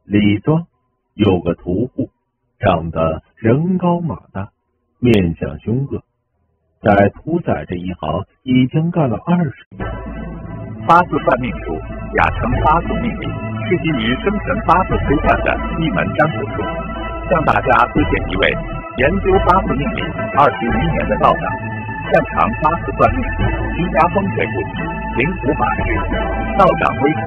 李庄有个屠户，长得人高马大，面相凶恶，在屠宰这一行已经干了20年。 八字算命术，雅称八字命理，是基于生辰八字推断的一门占卜术。向大家推荐一位研究八字命理20余年的道长，擅长八字算命、居家风水布局、灵符法事。道长微信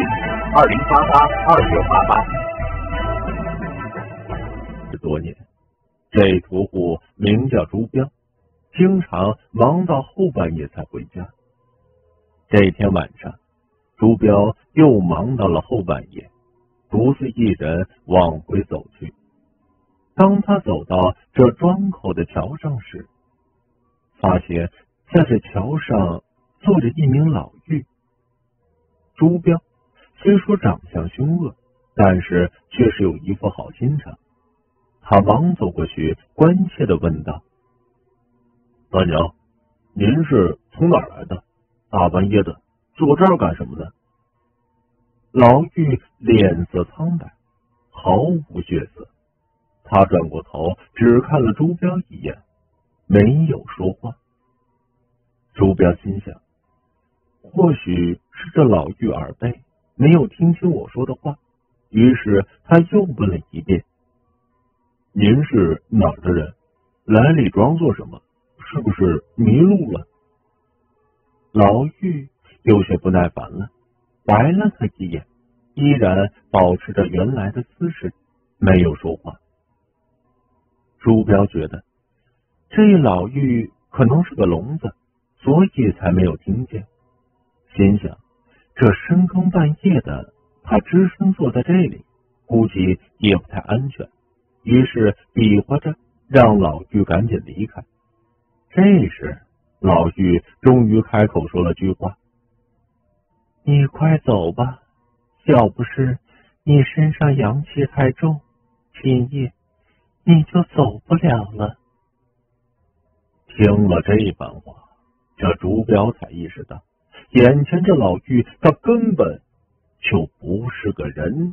20882988。 多年，这屠户名叫朱彪，经常忙到后半夜才回家。这天晚上，朱彪又忙到了后半夜，独自一人往回走去。当他走到这庄口的桥上时，发现在这桥上坐着一名老妪。朱彪虽说长相凶恶，但是却是有一副好心肠。他忙走过去，关切地问道：“大娘，您是从哪儿来的？大半夜的坐这儿干什么呢？”老妪脸色苍白，毫无血色。他转过头，只看了朱彪一眼，没有说话。朱彪心想，或许是这老妪耳背，没有听清我说的话，于是他又问了一遍：“您是哪儿的人？来李庄做什么？是不是迷路了？”老妪有些不耐烦了，白了他一眼，依然保持着原来的姿势，没有说话。朱彪觉得这老妪可能是个聋子，所以才没有听见，心想这深更半夜的，他只身坐在这里，估计也不太安全，于是比划着让老妪赶紧离开。这时老妪终于开口说了句话：“你快走吧，要不是你身上阳气太重，今夜你就走不了了。”听了这番话，这朱彪才意识到，眼前这老妪他根本就不是个人。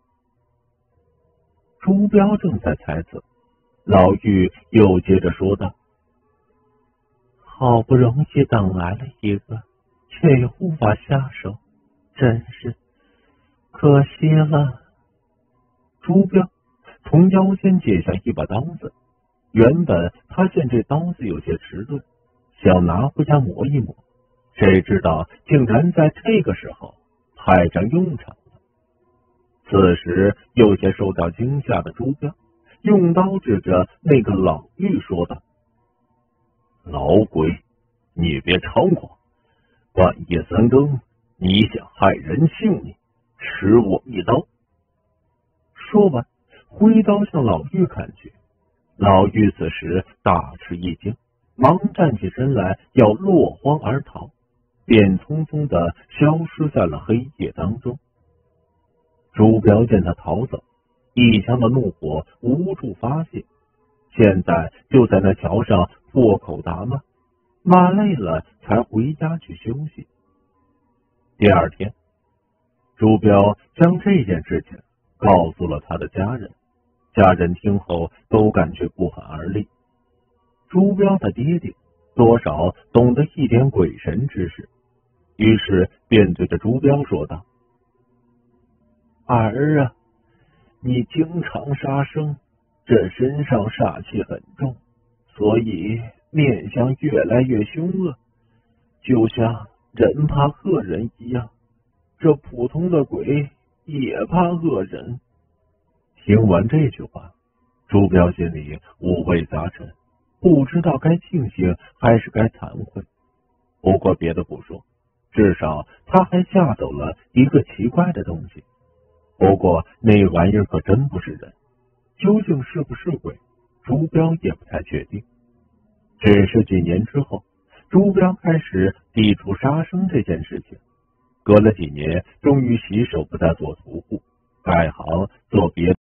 朱彪正在猜测，老妪又接着说道：“好不容易等来了一个，却又无法下手，真是可惜了。”朱彪从腰间解下一把刀子，原本他见这刀子有些迟钝，想拿回家磨一磨，谁知道竟然在这个时候派上用场了。此时有些受到惊吓的朱彪用刀指着那个老妪说道：“老鬼，你别猖狂！半夜3更，你想害人性命，吃我一刀！”说完，挥刀向老妪砍去。老妪此时大吃一惊，忙站起身来要落荒而逃，便匆匆地消失在了黑夜当中。朱彪见他逃走，一腔的怒火无处发泄，现在就在那桥上破口大骂，骂累了才回家去休息。第二天，朱彪将这件事情告诉了他的家人，家人听后都感觉不寒而栗。朱彪的爹爹多少懂得一点鬼神之事，于是便对着朱彪说道：“儿啊，你经常杀生，这身上煞气很重，所以面相越来越凶恶，就像人怕恶人一样，这普通的鬼也怕恶人。”听完这句话，朱彪心里五味杂陈，不知道该庆幸还是该惭愧。不过别的不说，至少他还吓走了一个奇怪的东西。不过那玩意儿可真不是人，究竟是不是鬼，朱彪也不太确定。只是几年之后，朱彪开始抵触杀生这件事情，隔了几年，终于洗手不再做屠户，改行做别的